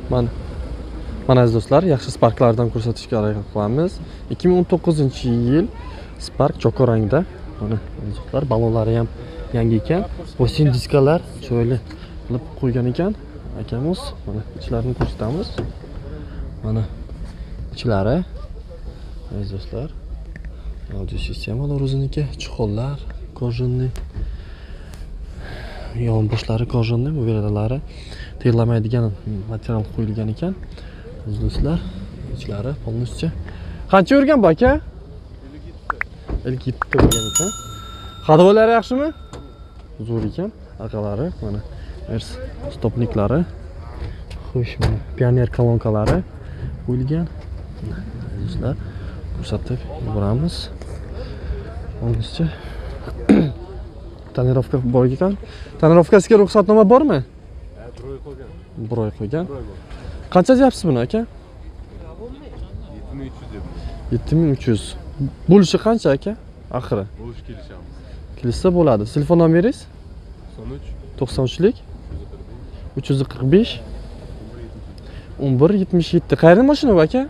Mana aziz do'stlar, yaxshi Sparklardan ko'rsatishga harakat qilamiz. 2019-yil Spark choko rangda. Mana aziz do'stlar, balonlari ham yangi ekan. Bosin diskalar chiroyli qilib qo'ygan ekan. Akamiz mana ichlarini ko'rsatamiz. Mana ichlari aziz do'stlar. Audio sistemalar o'ziniki, chiqollar, kojinli. Yon boshlari kojinli, bu veradalari terlamaydigan material qo'yilgan ekan. Aziz do'stlar, ichlari polностью. Qancha yurgan bu aka? 57 yurgan ekan. Xadovalari yaxshimi? Zo'r ekan. Aqalari mana Mers stopniklari. Xo'sh, mana pioner kolonkalari qo'yilgan. Do'stlar, ko'rsatib boramiz. Polностью tonirovka bor ekan. Tonirovkasiga ruxsatnoma bormi? Bir oy qo'ygan. Qancha deyapsiz buni aka? 7300. Bo'lishi qancha aka? Oxiri. Bo'lish kelishamiz. Kelsa bo'ladi. Telefon nomeringiz? 93lik 345 1177. Qayerda mashina bu aka?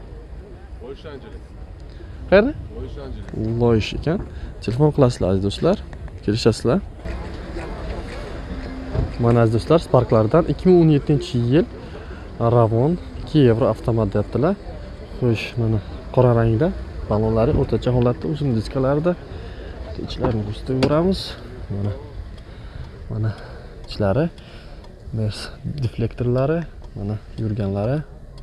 Qayerda? Loyish ekan. Telefon qilasizlar aziz do'stlar. Kelishasizlar. Mana aziz do'stlar, Sparklardan 2017-yil Ravon 2 yevro avtomat deyaptilar. Xo'sh, mana qora rangda balonlari o'rtacha holatda, uzun diskalarda. Ichlarini ko'rsatib boramiz. Mana ichlari, Mers deflektorlari, mana yurganlari.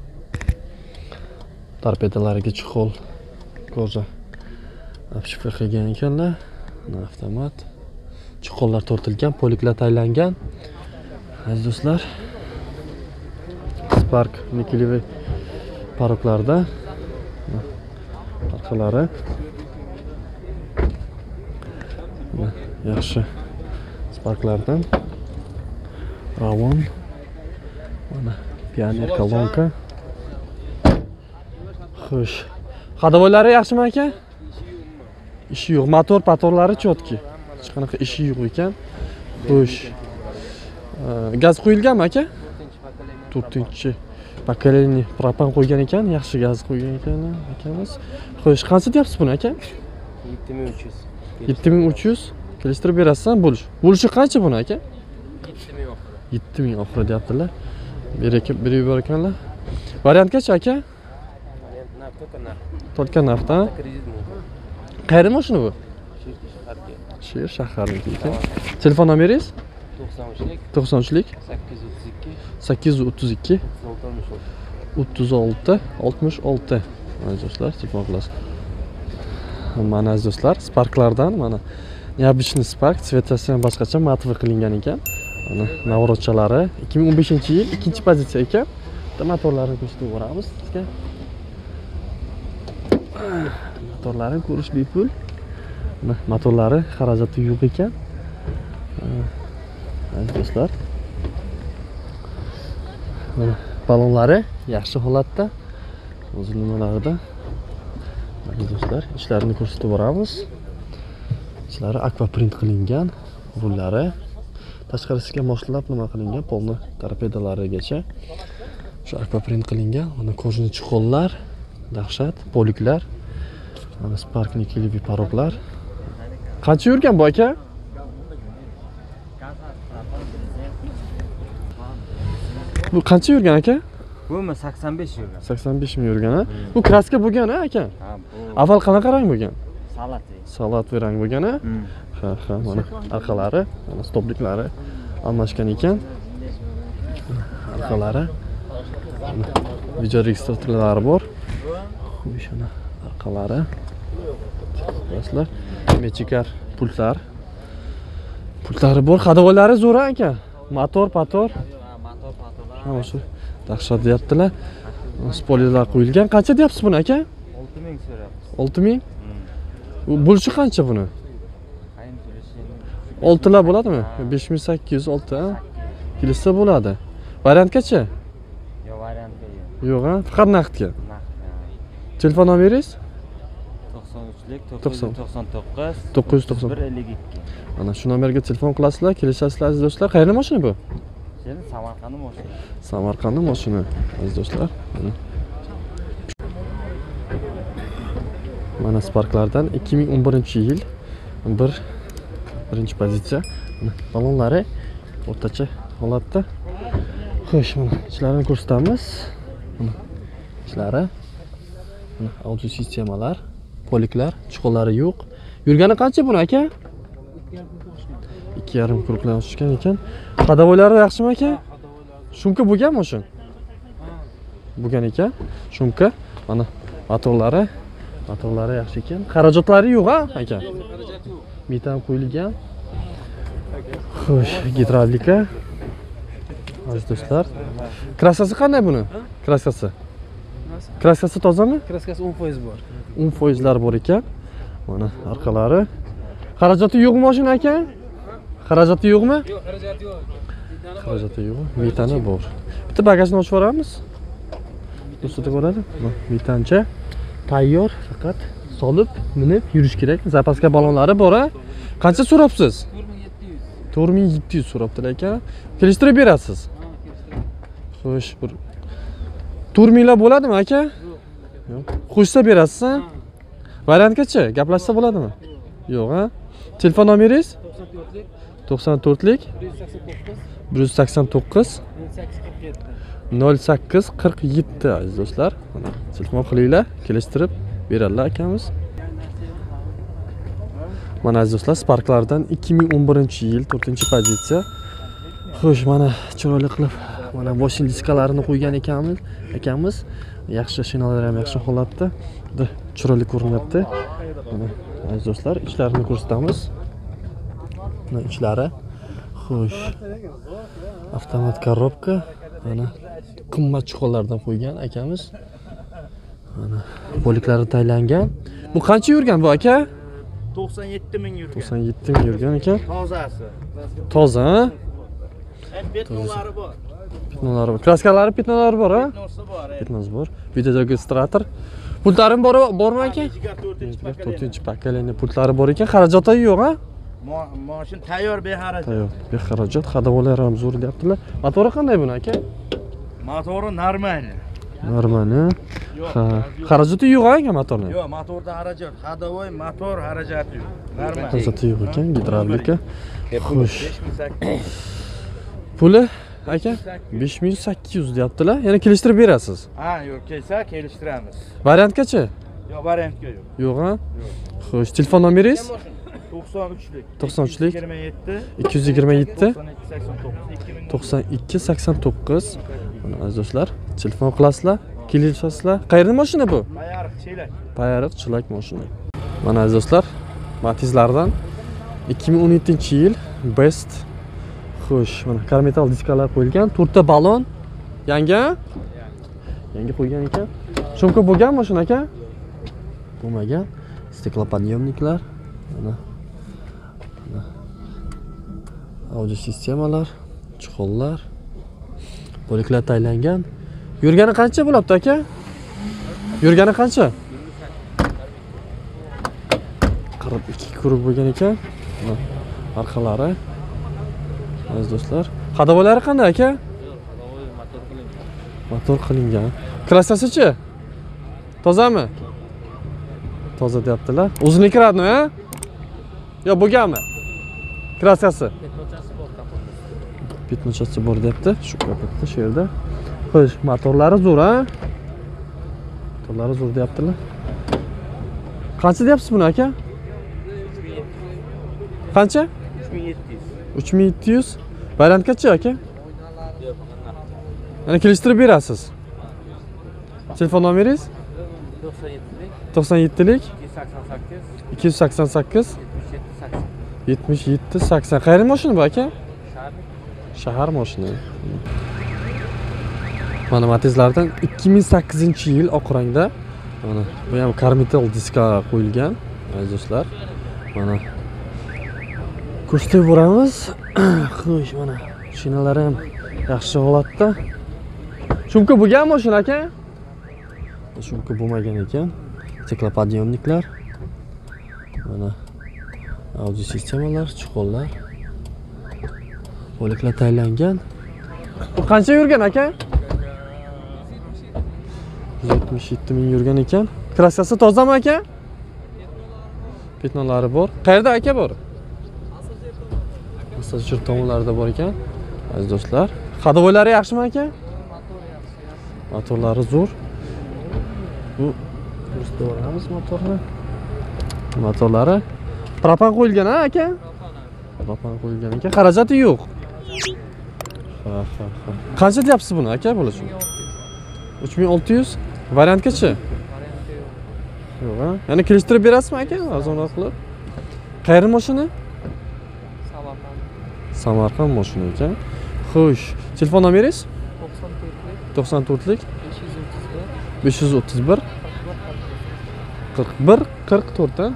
Torpedalariga chiqol koja apshifra qilgan ekanlar. Mana avtomat. Chiqollar tortilgan, poliklar taylangan. Aziz do'stlar, Spark nikelivi paroklarda parqalari yaxshi Sparklardan Ravon, mana pioner kolonka. Xo'sh, xadovolari yaxshimi aka? Ishi yo'q, patorlari chotki. Hech qanaqa ishi yo'q ekan. Xo'sh, gaz qo'yilganmi aka? 4-pokoleniya propan qo'ygan ekan, yaxshi gaz qo'ygan ekan akamiz. Xo'sh, qancha deyapsiz buni aka? 7300. 7300 kelishtirib berasiz-a bo'lish. Bo'lishi qancha buni aka? 7000 oxiri. 7000 oxiri deyaptilar. Berib yuborganlar. Variantgacha aka? Variant narx, to'ka narx. To'ka narxda. Kredit mumkin. Qayerda mashina bu? Shaharga. Shehar shaharniki ekan. Telefon nomeringiz? 93lik 93lik 832 832 36 66. Aziz do'stlar, telefon qilasiz. Mana aziz do'stlar, Sparklardan mana neobычный Spark, tsvetasi ham boshqacha motivi qilingan ekan. Mana navrotchalari 2015-yil 2-pozitsiya ekan. Bitta motorlarini ko'rsatib boramiz sizga. Motorlarini ko'rish bepul. Mana motorlari xarajati yo'q ekan. Aziz do'stlar, mana balonlari yaxshi holatda, o'zilmalarida. Aziz do'stlar, ishlarini ko'rsatib boramiz. Ishlari aquaprint qilingan, rullari tashqarisiga moshlab nima qilingan, polni torpedalarigacha shu aquaprint qilingan. Mana kojni chiqollar, dahshat, poliklar. Mana Spark nikelivi paroklar. Qancha yurgan bu aka? Bu qancha yurgan aka? Bu 85 yurgan. 85 mi yurgan, ha? Bu kraska bo'lgan, ha aka? Ha, bu Avval qanaqa rang bo'lgan? salat. Salatli rang bo'lgan, ha? Ha, mana arqalari, mana stopliklari almashgan ekan. Arqalari. Video registratorlari bor. Xo'sh, mana arqalari. Do'stlar, mechikar pultlar. Pultlari bor, xadovolari zo'r aka. Motor, pator. Mana shu dahshat deyaptilar. Spoilerlar qo'yilgan. Qancha deyapsiz buni aka? 6000 so'rayapmiz. 6000? Bo'lishi qancha buni? 6 lar bo'ladimi? 5806 ha? Kelsa bo'ladi. Variantgacha? Yo'q, variantga yo'q. Yo'q, ha? Faqat naqdga. Naqd. Telefon nomeringiz? 93lik 999 999 152. Mana shu nomerga telefon qilasizlar, kelishasizlar aziz do'stlar. Qayerda mashina bu? Keyin Samarqandning mashina. Samarqandning mashina aziz do'stlar. Mana Sparklardan 2011-yil birinchi pozitsiya. Balonlari o'rtacha holatda. Xo'sh, mana ishlarini ko'rsatamiz. Mana ishlari. Mana audio sistemalar, poliklar, chuqurlari yo'q. Yurgani qancha buni aka? 2,5 kuruklar tushgan ekan. Qadavoylari yaxshimi aka? Shumka bo'lganmi o'sha? Bo'lgan ekan. Shumka. Mana motorlari yaxshi ekan. Xarajatlari yo'q ha aka? Xarajat yo'q. Metan qo'yilgan. Xo'sh, gidravlika. Aziz do'stlar, kraskasi qanday buni? Kraskasi. Kraskasi tozami? Kraskasi 10% bor. 10% bor ekan. Mana orqalari. Xarajati yo'qmi mashina aka? Xarajati yo'qmi? Yo'q, xarajat yo'q. Xarajati yo'q. Metani bor. Bitta bagajni ochib yuboramiz. Do'stlar ko'radi. Metancha tayyor, faqat solib, minib yurish kerak. Zapaska balonlari bor ha. Qancha so'rabsiz? 4700. 4700 so'rabdilar ekan. Kelishtirib berasiz. Xo'sh, bir 4000 la bo'ladimi aka? Yo'q. Qo'shsa berasiz ha? Variantgacha gaplashsa bo'ladimi? Yo'q ha. Telefon nomeringiz? 94lik 189 0847 aziz do'stlar. Mana telefon qilinglar, kelishtirib beradilar akamiz. Mana aziz do'stlar, Sparklardan 2011-yil 4-pozitsiya. Xo'sh, mana chiroyli qilib mana boshing diskalarini qo'ygan akamiz. Yaxshi shinalar ham yaxshi holatda. Juda chiroyli ko'rinyapti. Mana aziz do'stlar, ishlarini ko'rsatamiz. Mana ichlari. Xo'sh. Avtomat korobka. Mana qimmat chuqurlardan qo'ygan akamiz. Mana poliklari taylangan. Bu qancha yurgan bu aka? 97 ming yurgan. 97 ming yurgan ekan. Tozasi. Toza, ha? Petnolari bor. Petnolari bor. Kraskalari petnolari bor, ha? Petnosi bor. Petnos bor. Videoregistrator. Pultlarim bormi aka? 4-chi 4-pokoleniya pultlari bor ekan. Xarajati yo'q, ha? Mashin tayyor bexarajat. Tayyor. Bexarajat, xadavolar ham zo'r deyaptilar. Motori qanday buni aka? Motori normal. Normal, ha? Yo'q. Ha. Xarajati yo'q aka motorning. Yo'q, motorda xarajat. Hadavoy motor xarajati yo'q. Normal. Xarajati yo'q ekan, gidravlika. Xo'sh. 5800. Puli aka 5800 deyaptilar. Yana kelishtirib berasiz. Ha, yo'q, kelsa kelishtiramiz. Variantgacha? Yo'q, variantga yo'q. Yo'q, ha? Xo'sh, telefon nomeringiz? 93lik. 93lik 27 227 92 89 9289. Mana aziz do'stlar, telefon qilasizlar, kelishasizlar. Qayerda mashina bu? Payariq chelak. Payariq Chilak mashina. Mana aziz do'stlar, Matizlardan 2017-yil Best. Xo'sh, mana karmetal diskalar qo'yilgan, 4 ta balon. Yangi? Yangi qo'ygan ekan. Shumka bo'lgan mashina aka? Bo'lmagan. Stiklopodъемniklar. Mana audio sistemalar, chuqurlar, poliklar taylangan. Yurgani qancha bo'libdi aka? Yurgani qancha? 42 kuruk bo'lgan ekan. Mana orqalari. Aziz do'stlar, xadavolari qanday aka? Motor qilingan. Kraskasichi? Tozami? Toza deyaptilar. O'zini kiradimi, ha? Yo, bo'lganmi? Kraskasi. Petnochasi bor deyapti. Shu kapotda shu yerda. Xo'sh, motorlari zo'r, ha? Motorlari zo'r deyaptilar. Qancha deyapsiz buni aka? Qancha? 3700. 3700. Variantgacha aka? Yana kelishtirib berasiz. Telefon nomeringiz? 97lik 288 77 80. Qayerda mashina bu aka? Shahar mashina. Mana Matizlardan 2008-yil oq rangda. Mana bu ham karmetal diska qo'yilgan. Aziz do'stlar, mana ko'rsatib boramiz. Xo'sh, mana shinalar ham yaxshi holatda. Shumka bo'lgan mashina aka? Shumka bo'lmagan ekan. Stiklopodъемniklar. Mana audio sistemalar, chuqurlar. Poliklar taylangan. Bu qancha yurgan aka? 177 ming yurgan ekan. Kraskasi tozami aka? Petnolari bor. Qayerda aka bor? Masajir tomonlarida bor ekan. Aziz do'stlar, xadovoylari yaxshimi aka? Motorlari zo'r. Bu ko'rsatamiz motorni. Motorlari propan qo'yilgan aka? Propan qo'yilgan ekan. Xarajati yo'q. Ha. Qancha deyapsiz buni aka bo'lishi? 3600. Variantgacha? Yo'q ha. Ya'ni kelishtirib berasizmi aka? Arzonroq qilib. Qayerning mashina? Samarqand mashina ekan. Xo'sh, telefon nomeringiz? 94lik 531 41 44 ha?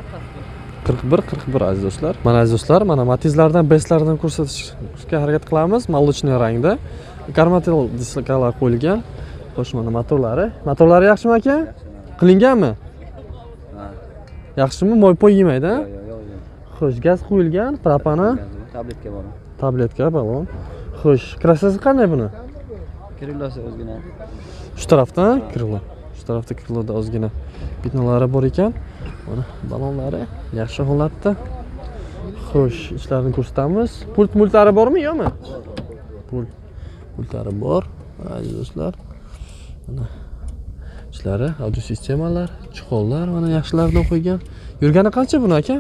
41 aziz do'stlar. Mana aziz do'stlar, mana Matizlardan, Bestlardan ko'rsatishga harakat qilamiz. Молочный rangda. Karmatel diskalar qo'yilgan. Xo'sh, mana motorlari. Motorlari yaxshimi aka? Qilinganmi? Ha. Yaxshimi? Moy-poy yemaydi, ha? Yo'q. Xo'sh, gaz qo'yilgan, propani, Tabletga bor. tabletka, balon. Xo'sh, krassasi qanday buni? Kirillasi o'zgina. Shu tarafdan krilo. Shu tarafda kriloda ozgina bitnalari bor ekan. Mana balonlari yaxshi holatda. Xo'sh, ichlarini ko'rsatamiz. Multlari bormi, yo'qmi? Multlari bor. Aziz do'stlar. Mana ichlari, audio sistemalar, chiqollar mana yaxshilardan qo'ygan. Yurgani qancha buni aka?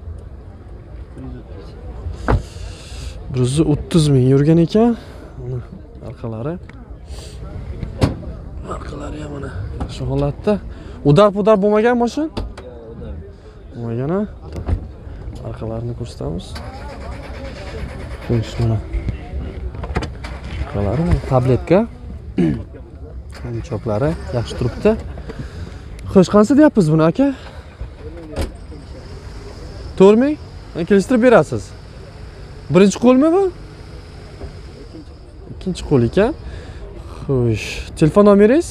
130 ming yurgan ekan. Mana arqalari. Arqalari ham mana yaxshi holatda. Udar bo'lmagan mashin? Bo'lmagan ha? Arqalarini ko'rsatamiz. Xo'sh, mana. Arqalari tabletka. Choplari yaxshi turibdi. Xo'sh, qancha deyapsiz buni aka? 4 ming? Kelishtirib berasiz. Birinchi qo'lmi bu? Ikkinchi qo'l ekan. Xo'sh, telefon nomeringiz?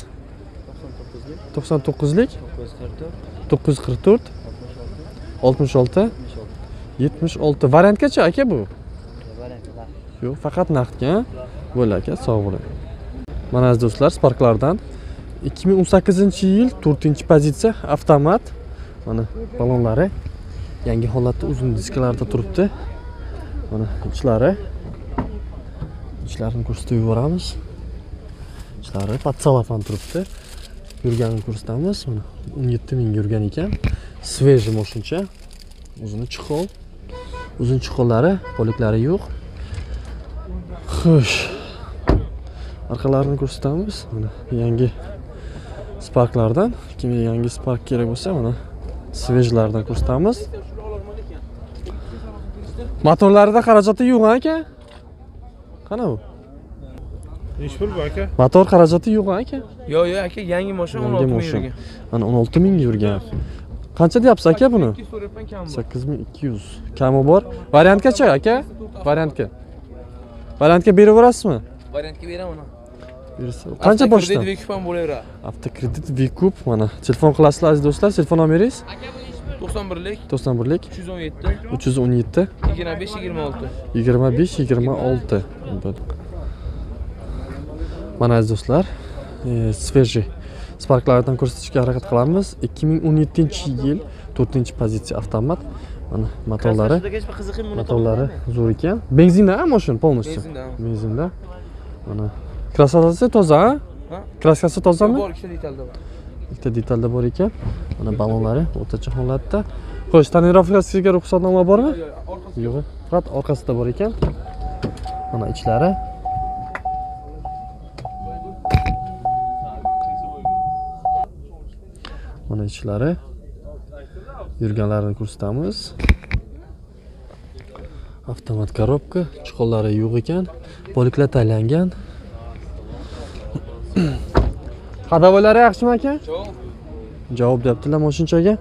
99lik 944 66 76. Variantgacha aka bu? Yo'q, faqat naqdga. Bo'l aka, sog' bo'ling. Mana aziz do'stlar, Sparklardan 2018-yil 4-pozitsiya avtomat. Mana balonlari yangi holatda uzun diskalarda turibdi. Mana ichlarini ko'rsatib yuboramiz. Ichlari patsalafan turibdi. Yurganini ko'rsatamiz. Mana 17 ming yurgan ekan. Sveji moshincha. Uzun chiqol. Uzun chiqollari, poliklari yo'q. Xo'sh. Arqalarini ko'rsatamiz. Mana yangi Sparklardan, kimga yangi Spark kerak bo'lsa, mana svejlardan ko'rsatamiz. Motorlarida xarajati yo'q aka? Qana bu? Ish pul bu aka? Motor xarajati yo'q aka? Yo'q, aka, yangi mashina 16 ming yurgan. Mana 16 ming yurgan. Qancha deyapsiz aka buni? 8200. Kami bor. Variantgacha aka? Variantga. Variantga berib yuborasizmi? Variantga beraman. Qancha boshdan? Vikup ham bo'laveradi. Avtokredit Vikup mana. Telefon qilasizlar aziz do'stlar. Telefon nomeringiz? 91lik 317 317 25 26. Mana aziz do'stlar, Sveji Sparklardan ko'rsatishga harakat qilamiz. 2017-yil 4-pozitsiya avtomat. Mana motorlari zo'r ekan. Benzinda mashin polностью. Benzinda. Mana kraskasi toza, ha? Kraskasi tozami? Bor, ikkita detalda bor. Ikkita detalda bor ekan. Mana balonlari o'rtacha holatda. Xo'sh, tonirovkasiga ruxsatnoma bormi? Yo'q. Faqat orqasida bor ekan. Mana ichlari. Mana ichlari. Yurganlarini ko'rsatamiz. Avtomat korobka, chiqollari yo'q ekan. Poliklar taylangan. Xadovolari yaxshimi aka? Javob deyaptilar mashinchaga.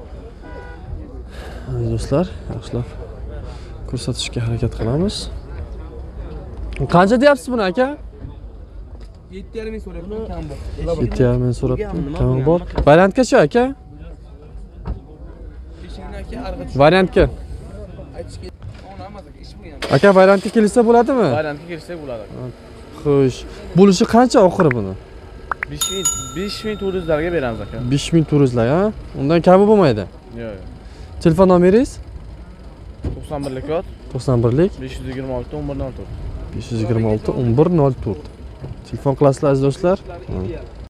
Do'stlar, yaxshilab ko'rsatishga harakat qilamiz. Qancha deyapsiz buni aka? 7,5 ming so'rayapman, kam bor. 7,5 ming so'rabdi. Kam bor. Variantgacha aka? Variantga. Aytishga ona emas aka, ish bo'lgan. Aka variantga kelsa bo'ladimi? Variantga kelsa bo'ladi. Xo'sh, bo'lishi qancha oxiri buni? 5400 larga beramiz aka. 5000 turistlar, ha? Undan kami bo'lmaydi. Yo'q. Telefon nomeringiz? 91lik kod 91lik 526 1104. 526 1104. Telefon qilasizlar aziz do'stlar.